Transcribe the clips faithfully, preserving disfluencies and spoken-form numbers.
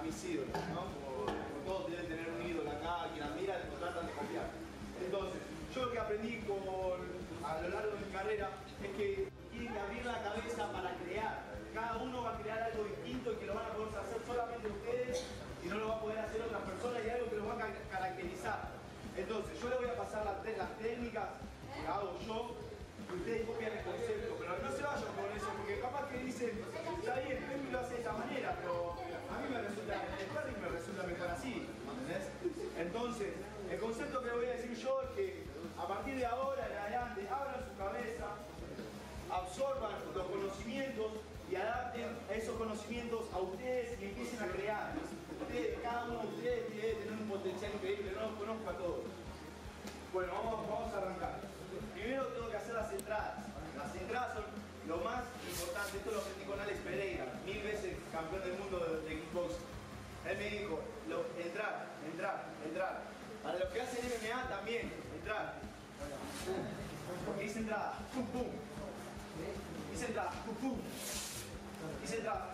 mis ídolos, ¿no? Como, como todos deben tener un ídolo acá, quien admira, lo tratan de copiar. Entonces, yo lo que aprendí con, a lo largo de mi carrera es que tienen que abrir la cabeza para crear. Cada uno va a crear algo distinto y que lo van a poder hacer solamente ustedes y no lo va a poder hacer otra persona y algo que los va a caracterizar. Entonces, yo les voy a pasar las, las técnicas que hago yo y ustedes copian el concepto, pero no se vayan con eso, porque capaz que dicen, está bien, Pemi lo hace de esta manera, pero a mí me resulta, el sparring me resulta mejor así, ¿entendés? Entonces, el concepto que les voy a decir yo es que a partir de ahora en adelante, abran su cabeza, absorban los conocimientos y adapten esos conocimientos a ustedes y empiecen a crear. Ustedes, cada uno de ustedes tiene que tener un potencial increíble, no los conozco a todos. Bueno, vamos, vamos a arrancar. Primero tengo que hacer las entradas. Las entradas son lo más importante. Esto lo aprendí con Alex Pereira, mil veces campeón del mundo de, de kickboxing. Él me dijo, lo, entrar, entrar, entrar. Para los que hacen M M A también, entrar. Porque dice entrada, pum, pum. Dice entrada, pum, pum. Dice entrada.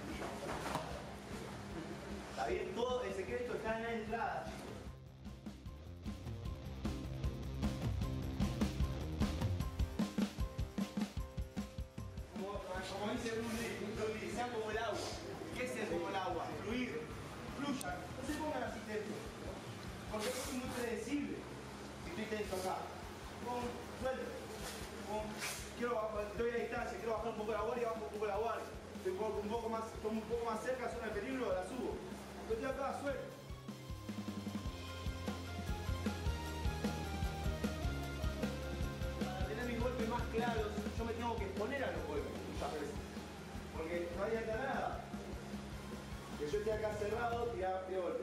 Está bien, todo el secreto está en la entrada, chicos. Como, como dice Bruce Lee, sean como el agua. ¿Qué es ser como el agua? Fluir, fluyan, no se pongan así tensos. Porque esto es muy predecible. Si estoy tenso acá, pum, suelto, pum, quiero, estoy a distancia, quiero bajar un poco la guardia, bajo un poco la guardia. Estoy un poco, un poco más, estoy un poco más cerca, zona de peligro, la subo. Estoy acá, suelto. Para tener mis golpes más claros, yo me tengo que exponer a los golpes muchas veces. Porque no hay acá nada. Que yo esté acá cerrado, tirar de golpe.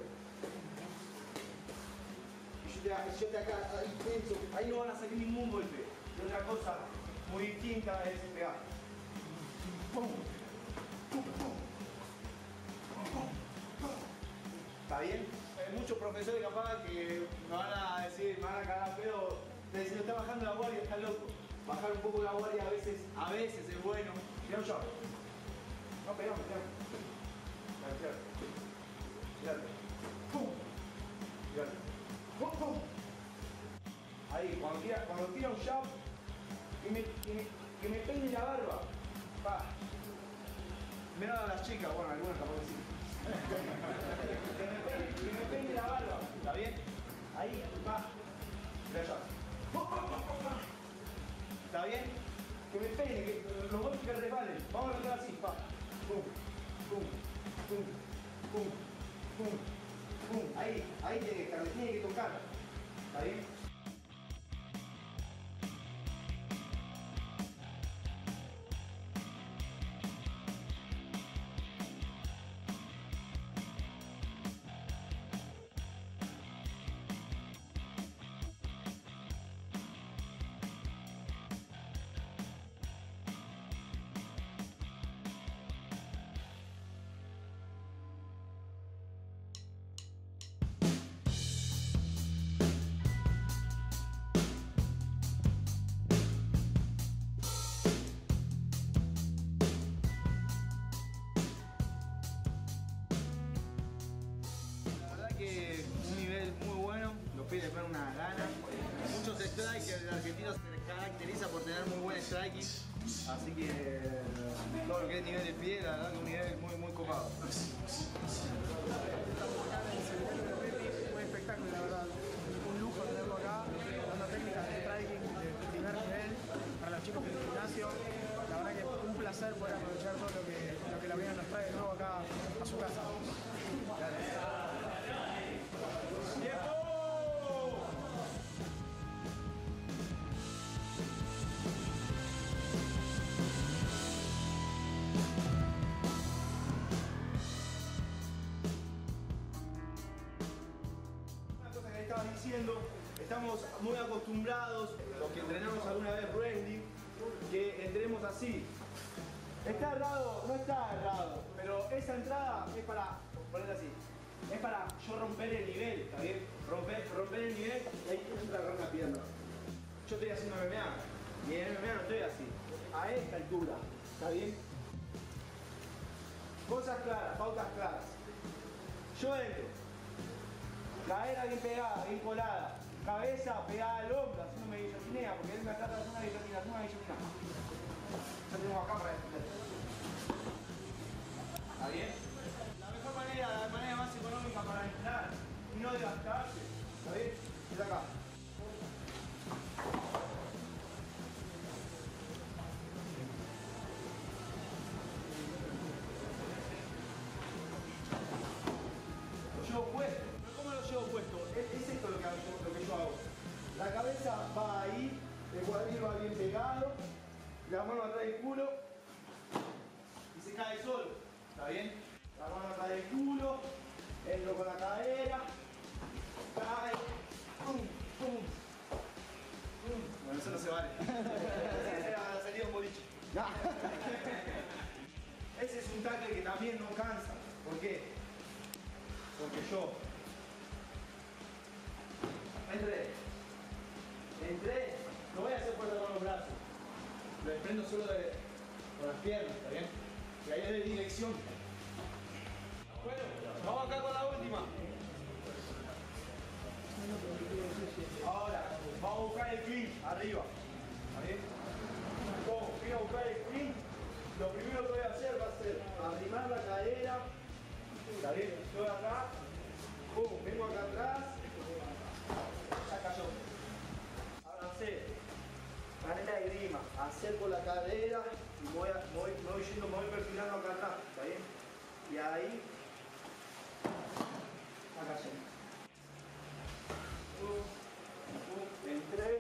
Y yo esté, yo esté acá, ahí tenso, ahí no van a salir ningún golpe. Y otra cosa muy distinta es pegar. ¡Pum! ¡Pum! ¡Pum! ¿Está bien? Hay muchos profesores capaz que me van a decir, me van a cagar a pedo, te dicen, está bajando la guardia, está loco. Bajar un poco la guardia a veces, a veces es bueno. Mirá yo. No, pegamos, pegamos. Mirá, mirá. ¡Pum! Mirá. ¡Pum, pum! Ahí, cuando tira, cuando tira un jab, que me, que me, que me peine la barba. Pa. Mirá a las chicas, bueno, algunas capaz que sí. que, me peine, que me peine la barba, ¿está bien? Ahí, va. Mirá allá. ¿Está bien? Que me peine, que los golpes que resbalen. Vamos a arrancar así, pa. Pum, pum, pum, pum, pum, pum. Ahí, ahí tiene que estar, me tiene que tocar. ¿Está bien? Los pibes ponen unas ganas. Muchos strikers, el argentino se caracteriza por tener muy buen striking. Así que todo lo que es nivel de pie, la verdad que es un nivel muy, muy copado. Un espectáculo, la verdad. Un lujo tenerlo acá, dando técnicas de striking de primer nivel para los chicos del gimnasio. La verdad que es un placer poder aprovechar todo lo que, lo que la vida nos trae de nuevo acá a su casa. ¡Tiempo! Estabas diciendo, estamos muy acostumbrados, los que entrenamos alguna vez wrestling, que entremos así. Está errado, no está errado, pero esa entrada es para, poner así, es para yo romper el nivel, ¿está bien? Romper, romper el nivel y ahí entra la pierna. Yo estoy haciendo M M A y en M M A no estoy así, a esta altura, ¿está bien? Cosas claras, pautas claras. Yo entro. Cadera bien pegada, bien colada. Cabeza pegada al hombro, haciéndome guillotinea, porque él me trata de hacer una guillotina, hacer una guillotina. Ya tenemos acá para defender. ¿Está bien? La mejor manera, la manera más económica para entrar y no desgastarse, ¿está bien? Es acá. Lo llevo puesto. ¿Pero cómo lo llevo puesto? Es, es esto lo que, hago, lo que yo hago. La cabeza va ahí, el cuadril va bien pegado, la mano atrás del culo y se cae solo. ¿Está bien? La mano atrás del culo, entro con la cadera, cae, pum, pum, pum. Bueno, eso no se vale. Esa sería un boliche. Ese es un tackle que también no cansa. ¿Por qué? Porque yo entré, entré, no voy a hacer fuerza con los brazos, lo desprendo solo de, con las piernas, ¿está bien? Y ahí es de dirección. Bueno, vamos acá con la última. Ahora, vamos a buscar el clean, arriba, ¿está bien? Como voy a buscar el clean, lo primero que voy a hacer va a ser arrimar la cadera, ¿está bien? Estoy acá, pum, vengo acá atrás, ya cayó. Ahora hacer manera de grima, acerco la cadera y me voy, a, me voy, me voy yendo, me voy perfilando acá atrás, ¿está bien? Y ahí, acá cayó. Pum, pum, entré.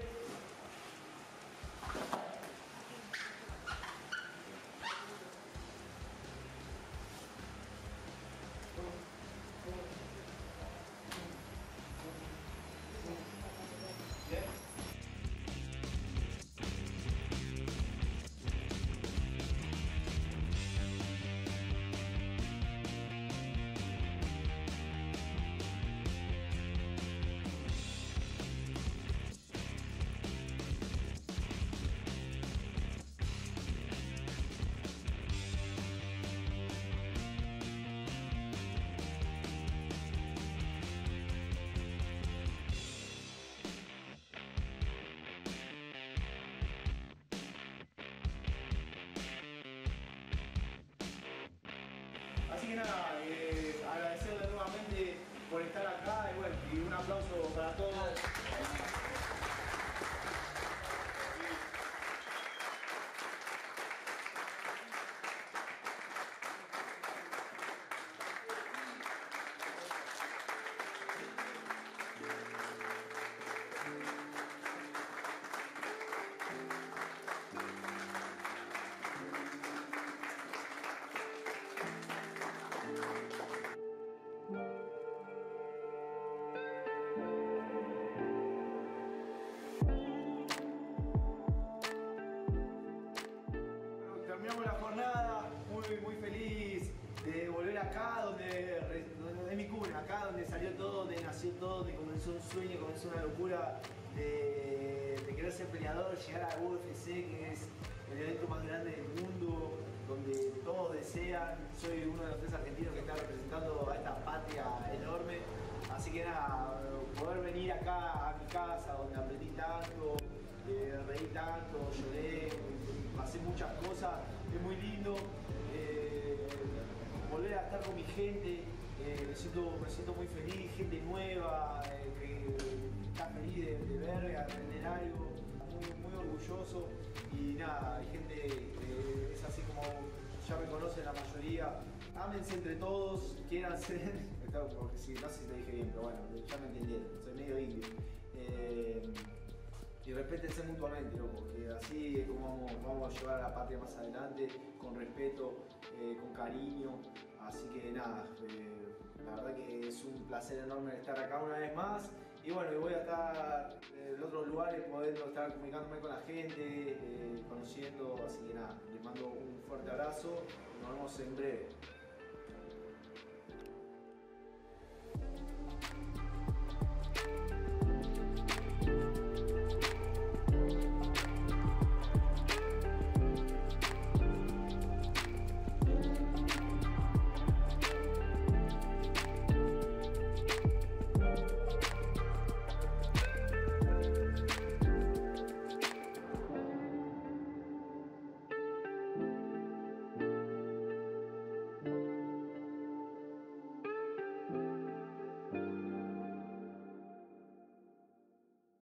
Así que nada, eh, agradecerle nuevamente por estar acá y, bueno, y un aplauso para todos. Terminamos la jornada, muy, muy feliz de volver acá, donde, donde es mi cuna, acá donde salió todo, donde nació todo, donde comenzó un sueño, comenzó una locura de, de querer ser peleador, llegar a U F C, que es el evento más grande del mundo, donde todos desean. Soy uno de los tres argentinos que está representando a esta patria enorme. Así que nada, poder venir acá a mi casa, donde aprendí tanto, eh, reí tanto, lloré, pasé muchas cosas, es muy lindo. Eh, volver a estar con mi gente, eh, me, siento, me siento muy feliz, gente nueva, eh, que está feliz de, de ver, de aprender algo, muy, muy orgulloso. Y nada, hay gente que es así como ya me conocen la mayoría. Ámense entre todos, quieran ser, porque si, no sé si te dije bien, pero bueno, ya me entendieron, soy medio indio. Eh, y respétense mutuamente, ¿no? Porque así es como vamos, vamos a llevar a la patria más adelante, con respeto, eh, con cariño. Así que nada, eh, la verdad que es un placer enorme estar acá una vez más. Y bueno, voy a estar en otros lugares, poder estar comunicándome con la gente, eh, conociendo. Así que nada, les mando un fuerte abrazo y nos vemos en breve.